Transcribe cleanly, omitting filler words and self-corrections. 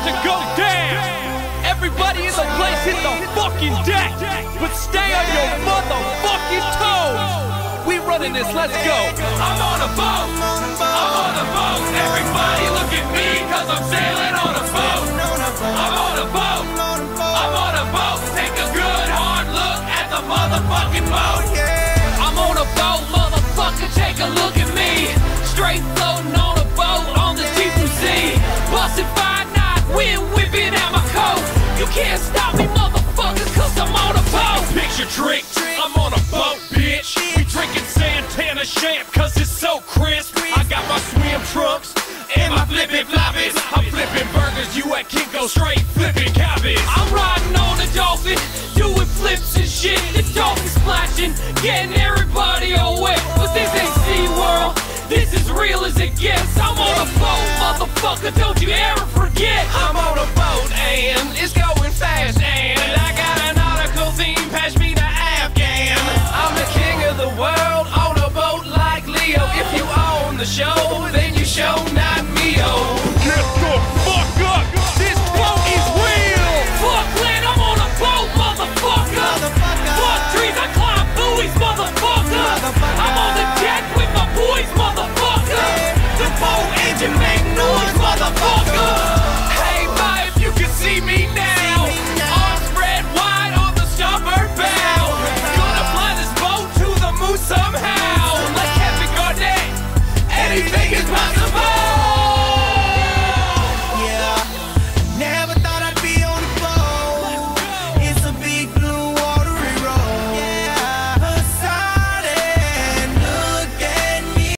to go down. Everybody in the place hit the fucking deck, but stay on your motherfucking toes. We running this, let's go. I'm on a boat, I'm on a boat. Everybody look at me, cause I'm sailing on a boat. I'm on a boat, I'm on a boat. Take a good hard look at the motherfucking boat. I'm on a boat, motherfucker, take a look at me. Straight floating on a boat on the deep blue sea. Bustin' 5 knots, wind whipping out my coat. You can't stop me, motherfucker, cause I'm on a boat. Picture trick, I'm on a boat, bitch. We drinking Santana champ, cause it's so crisp. I got my swim trunks and my flippin' floppies. I'm flipping burgers, you at Kinko straight flipping cabbage. I'm riding on a dolphin, doing flips and shit. The dolphin splashing, getting everybody all wet. But this ain't SeaWorld, this is real as it gets. I'm on a boat, motherfucker, don't you ever forget. I'm on a boat and it's going fast, and I got a nautical theme, patch me